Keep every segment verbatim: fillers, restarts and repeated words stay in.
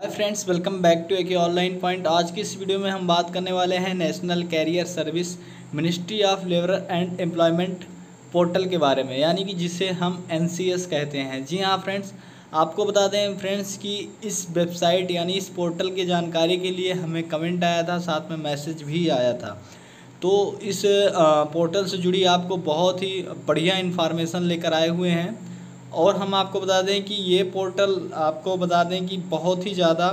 Hi friends, welcome back to AK online point. आज की इस वीडियो में हम बात करने वाले हैं national career service ministry of labour and employment portal के बारे में, यानी कि जिसे हम एनसीएस कहते हैं। जी हाँ फ्रेंड्स, आपको बता दें फ्रेंड्स कि इस वेबसाइट यानी इस पोर्टल की जानकारी के लिए हमें कमेंट आया था, साथ में मैसेज भी आया था। तो इस पोर्टल से जुड़ी आपको बहुत ही बढ़िया इन्फॉर्मेशन लेकर आए हुए हैं। और हम आपको बता दें कि ये पोर्टल आपको बता दें कि बहुत ही ज़्यादा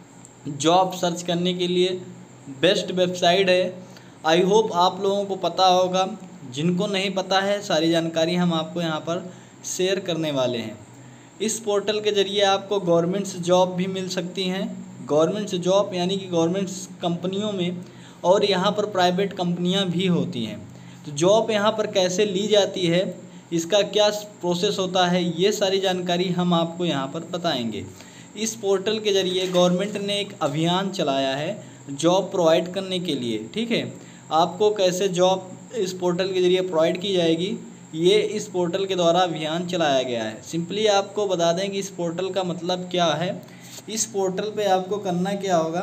जॉब सर्च करने के लिए बेस्ट वेबसाइट है। आई होप आप लोगों को पता होगा। जिनको नहीं पता है, सारी जानकारी हम आपको यहाँ पर शेयर करने वाले हैं। इस पोर्टल के ज़रिए आपको गवर्नमेंट से जॉब भी मिल सकती हैं। गवर्नमेंट से जॉब यानी कि गवर्नमेंट कंपनियों में, और यहाँ पर प्राइवेट कंपनियाँ भी होती हैं। तो जॉब यहाँ पर कैसे ली जाती है, इसका क्या प्रोसेस होता है, ये सारी जानकारी हम आपको यहाँ पर बताएंगे। इस पोर्टल के ज़रिए गवर्नमेंट ने एक अभियान चलाया है जॉब प्रोवाइड करने के लिए। ठीक है, आपको कैसे जॉब इस पोर्टल के ज़रिए प्रोवाइड की जाएगी, ये इस पोर्टल के द्वारा अभियान चलाया गया है। सिंपली आपको बता दें कि इस पोर्टल का मतलब क्या है। इस पोर्टल पे आपको करना क्या होगा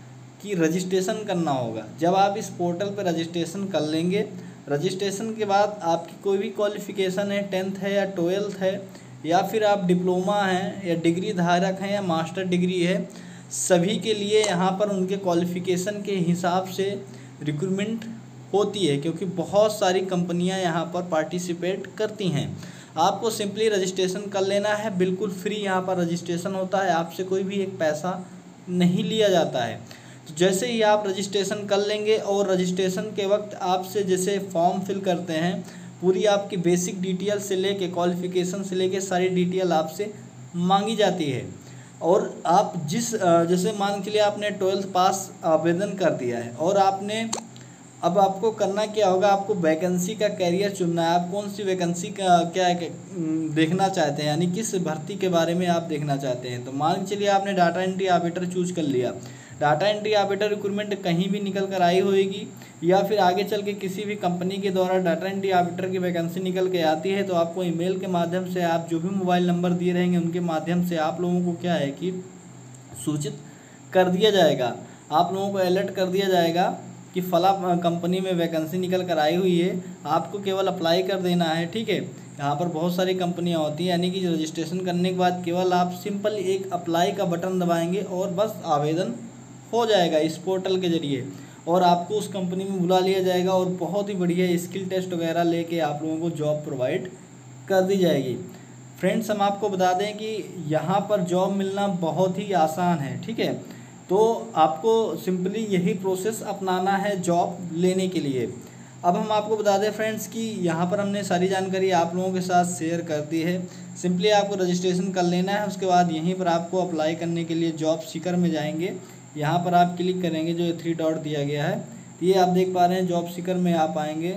कि रजिस्ट्रेशन करना होगा। जब आप इस पोर्टल पर रजिस्ट्रेशन कर लेंगे, रजिस्ट्रेशन के बाद आपकी कोई भी क्वालिफ़िकेशन है, टेंथ है या ट्वेल्थ है, या फिर आप डिप्लोमा हैं या डिग्री धारक हैं या मास्टर डिग्री है, सभी के लिए यहाँ पर उनके क्वालिफ़िकेशन के हिसाब से रिक्रूटमेंट होती है, क्योंकि बहुत सारी कंपनियाँ यहाँ पर पार्टिसिपेट करती हैं। आपको सिंपली रजिस्ट्रेशन कर लेना है, बिल्कुल फ्री यहाँ पर रजिस्ट्रेशन होता है, आपसे कोई भी एक पैसा नहीं लिया जाता है। तो जैसे ही आप रजिस्ट्रेशन कर लेंगे, और रजिस्ट्रेशन के वक्त आपसे जैसे फॉर्म फिल करते हैं, पूरी आपकी बेसिक डिटेल से लेके क्वालिफ़िकेशन से लेके सारी डिटेल आपसे मांगी जाती है। और आप जिस जैसे मान के लिए आपने ट्वेल्थ पास आवेदन कर दिया है, और आपने अब आपको करना क्या होगा, आपको वैकेंसी का कैरियर चुनना है। आप कौन सी वैकेंसी का क्या देखना चाहते हैं, यानी किस भर्ती के बारे में आप देखना चाहते हैं। तो मान के चलिए आपने डाटा एंट्री ऑपरेटर चूज कर लिया। डाटा एंट्री ऑपरेटर रिक्रूटमेंट कहीं भी निकल कर आई होएगी, या फिर आगे चल के किसी भी कंपनी के द्वारा डाटा एंट्री ऑपरेटर की वैकेंसी निकल के आती है, तो आपको ईमेल के माध्यम से, आप जो भी मोबाइल नंबर दिए रहेंगे उनके माध्यम से आप लोगों को क्या है कि सूचित कर दिया जाएगा। आप लोगों को अलर्ट कर दिया जाएगा कि फला कंपनी में वैकेंसी निकल कर आई हुई है, आपको केवल अप्लाई कर देना है। ठीक है, यहाँ पर बहुत सारी कंपनियाँ होती हैं, यानी कि रजिस्ट्रेशन करने के बाद केवल आप सिंपल एक अप्लाई का बटन दबाएंगे और बस आवेदन हो जाएगा इस पोर्टल के ज़रिए, और आपको उस कंपनी में बुला लिया जाएगा, और बहुत ही बढ़िया स्किल टेस्ट वगैरह लेके आप लोगों को जॉब प्रोवाइड कर दी जाएगी। फ्रेंड्स, हम आपको बता दें कि यहाँ पर जॉब मिलना बहुत ही आसान है। ठीक है, तो आपको सिंपली यही प्रोसेस अपनाना है जॉब लेने के लिए। अब हम आपको बता दें फ्रेंड्स कि यहाँ पर हमने सारी जानकारी आप लोगों के साथ शेयर कर दी है। सिंपली आपको रजिस्ट्रेशन कर लेना है, उसके बाद यहीं पर आपको अप्लाई करने के लिए जॉब सीकर में जाएंगे। यहाँ पर आप क्लिक करेंगे, जो थ्री डॉट दिया गया है, ये आप देख पा रहे हैं, जॉब सीकर में आप आएंगे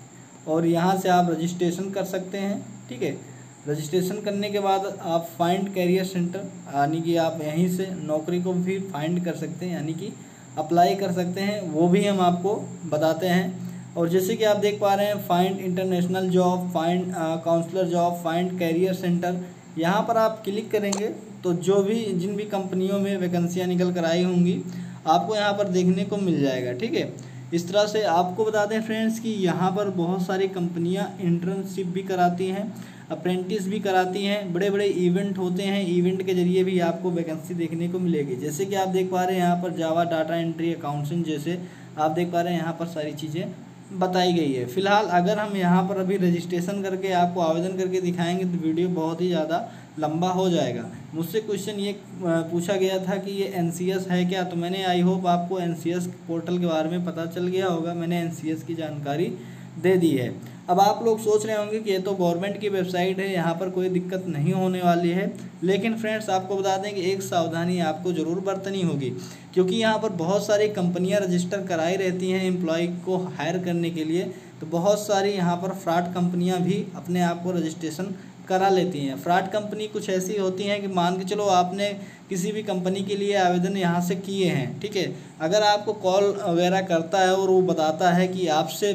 और यहाँ से आप रजिस्ट्रेशन कर सकते हैं। ठीक है, रजिस्ट्रेशन करने के बाद आप फाइंड कैरियर सेंटर, यानी कि आप यहीं से नौकरी को भी फाइंड कर सकते हैं, यानी कि अप्लाई कर सकते हैं, वो भी हम आपको बताते हैं। और जैसे कि आप देख पा रहे हैं, find international job, find counsellor job, find career centre, यहाँ पर आप क्लिक करेंगे तो जो भी जिन भी कंपनियों में वैकेंसियाँ निकल कर आई होंगी आपको यहाँ पर देखने को मिल जाएगा। ठीक है, इस तरह से आपको बता दें फ्रेंड्स कि यहाँ पर बहुत सारी कंपनियाँ इंटर्नशिप भी कराती हैं, अप्रेंटिस भी कराती हैं, बड़े बड़े इवेंट होते हैं, इवेंट के जरिए भी आपको वैकेंसी देखने को मिलेगी। जैसे कि आप देख पा रहे हैं यहाँ पर जावा, डाटा एंट्री, अकाउंटेंट, जैसे आप देख पा रहे हैं यहाँ पर सारी चीज़ें बताई गई है। फिलहाल अगर हम यहाँ पर अभी रजिस्ट्रेशन करके आपको आवेदन करके दिखाएंगे तो वीडियो बहुत ही ज़्यादा लंबा हो जाएगा। मुझसे क्वेश्चन ये पूछा गया था कि ये एनसीएस है क्या, तो मैंने आई होप आपको एनसीएस पोर्टल के बारे में पता चल गया होगा। मैंने एनसीएस की जानकारी दे दी है। अब आप लोग सोच रहे होंगे कि ये तो गवर्नमेंट की वेबसाइट है, यहाँ पर कोई दिक्कत नहीं होने वाली है। लेकिन फ्रेंड्स, आपको बता दें कि एक सावधानी आपको ज़रूर बरतनी होगी, क्योंकि यहाँ पर बहुत सारी कंपनियाँ रजिस्टर कराई रहती हैं एम्प्लॉय को हायर करने के लिए। तो बहुत सारी यहाँ पर फ्रॉड कंपनियाँ भी अपने आप को रजिस्ट्रेशन करा लेती हैं। फ्रॉड कंपनी कुछ ऐसी होती हैं कि मान के चलो आपने किसी भी कंपनी के लिए आवेदन यहाँ से किए हैं। ठीक है, अगर आपको कॉल वगैरह करता है और वो बताता है कि आपसे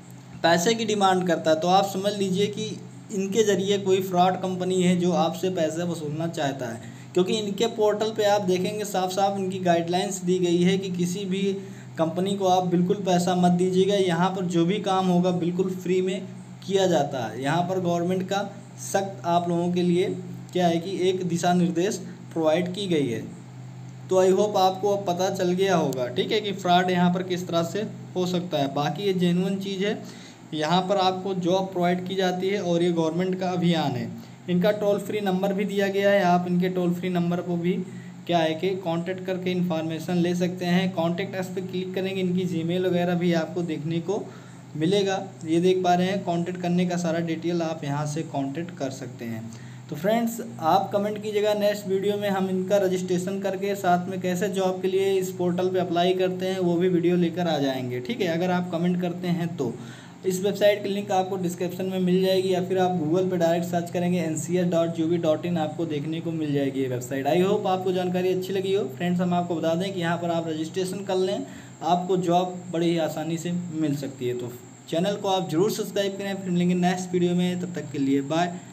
पैसे की डिमांड करता है, तो आप समझ लीजिए कि इनके ज़रिए कोई फ्रॉड कंपनी है जो आपसे पैसे वसूलना चाहता है। क्योंकि इनके पोर्टल पे आप देखेंगे साफ साफ इनकी गाइडलाइंस दी गई है कि किसी भी कंपनी को आप बिल्कुल पैसा मत दीजिएगा। यहाँ पर जो भी काम होगा बिल्कुल फ्री में किया जाता है। यहाँ पर गवर्नमेंट का सख्त आप लोगों के लिए क्या है कि एक दिशा निर्देश प्रोवाइड की गई है। तो आई होप आपको अब पता चल गया होगा, ठीक है, कि फ्रॉड यहाँ पर किस तरह से हो सकता है। बाकी ये जेन्युइन चीज़ है, यहाँ पर आपको जॉब प्रोवाइड की जाती है और ये गवर्नमेंट का अभियान है। इनका टोल फ्री नंबर भी दिया गया है, आप इनके टोल फ्री नंबर को भी क्या है कि कांटेक्ट करके इन्फॉर्मेशन ले सकते हैं। कांटेक्ट अस पे क्लिक करेंगे, इनकी जीमेल वगैरह भी आपको देखने को मिलेगा। ये देख पा रहे हैं, कांटेक्ट करने का सारा डिटेल आप यहाँ से कांटेक्ट कर सकते हैं। तो फ्रेंड्स, आप कमेंट कीजिएगा नेक्स्ट वीडियो में हम इनका रजिस्ट्रेशन करके साथ में कैसे जॉब के लिए इस पोर्टल पे अप्लाई करते हैं वो भी वीडियो लेकर आ जाएंगे, ठीक है। अगर आप कमेंट करते हैं तो इस वेबसाइट की लिंक आपको डिस्क्रिप्शन में मिल जाएगी, या फिर आप गूगल पे डायरेक्ट सर्च करेंगे N C S dot G O V dot in, आपको देखने को मिल जाएगी ये वेबसाइट। आई होप आपको जानकारी अच्छी लगी हो। फ्रेंड्स, हम आपको बता दें कि यहाँ पर आप रजिस्ट्रेशन कर लें, आपको जॉब बड़ी ही आसानी से मिल सकती है। तो चैनल को आप जरूर सब्सक्राइब करें। फिर मिलेंगे नेक्स्ट वीडियो में, तब तक के लिए बाय।